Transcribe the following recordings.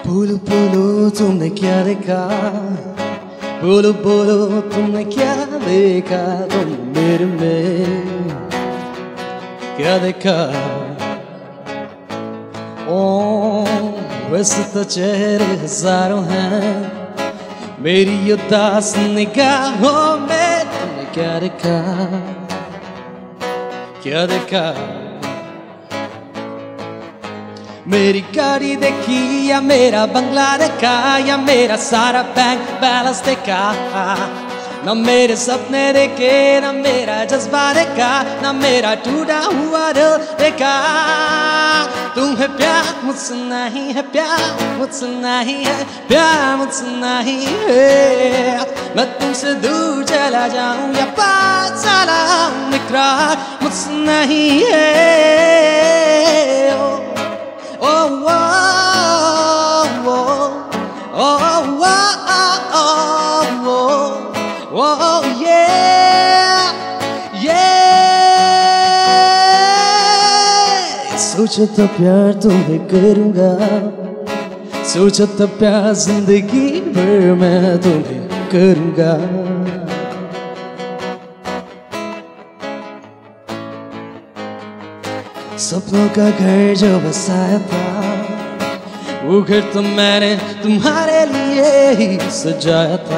बोलो बोलो तुमने क्या देखा, बोलो बोलो तुमने क्या देखा, तुमने मेरे में क्या देखा। ओ वैसे तो चेहरे हजारों हैं, मेरी उदास निगाहों में तुमने क्या देखा, क्या देखा। मेरी गाड़ी देखी या मेरा बंगला देखा, या मेरा सारा बैंक बैलेंस देखा। न मेरे सपने देखे, न मेरा जज्बा देखा, न मेरा टूटा हुआ दिल देखा। तुम्हें प्यार मुझसे नहीं है, प्यार मुझसे नहीं है, प्यार मुझसे नहीं है। मैं तुमसे दूर चला जाऊं या पास चला आऊं, इकरार मुझसे नहीं है। Oh, oh, oh, oh, oh, oh, oh, yeah, yeah. सोचा था प्यार तुम्हें करूँगा, सोचा था प्यार जिंदगी भर मैं तुम्हें करूँगा। सपनों का घर जो बसाया था, वो घर तो मैंने तुम्हारे लिए ही सजाया था।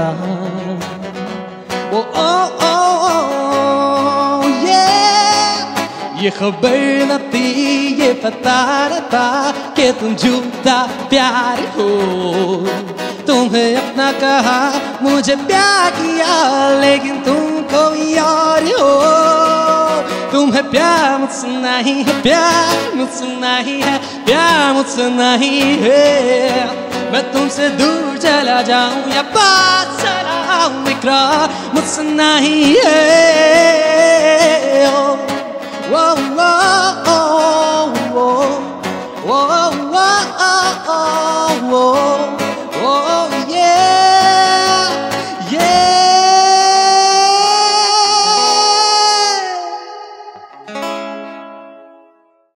ओ ये खबर न थी, ये पता न था कि तुम झूठा प्यार हो। तुम्हें अपना कहा, मुझे प्यार किया, लेकिन तुम कोई और हो। तुम्हें प्यार मुझसे नहीं है, प्यार मुझसे नहीं है, प्यार मुझसे नहीं है। मैं तुमसे दूर चला जाऊं या पास चला आऊं, इकरार मुझसे नहीं है। ओ वो वो वो वो वो वो वो